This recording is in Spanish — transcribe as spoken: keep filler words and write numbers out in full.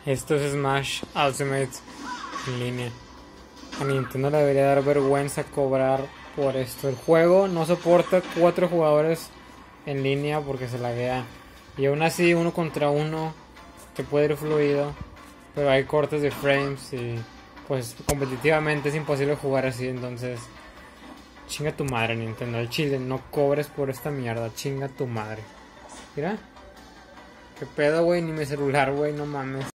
Esto es Smash Ultimate en línea. A Nintendo le debería dar vergüenza cobrar por esto. El juego no soporta cuatro jugadores en línea porque se laguea. Y aún así, uno contra uno te puede ir fluido. Pero hay cortes de frames y pues competitivamente es imposible jugar así. Entonces, chinga tu madre, Nintendo. El chile, no cobres por esta mierda. Chinga tu madre. Mira. ¿Qué pedo, güey? Ni mi celular, güey. No mames.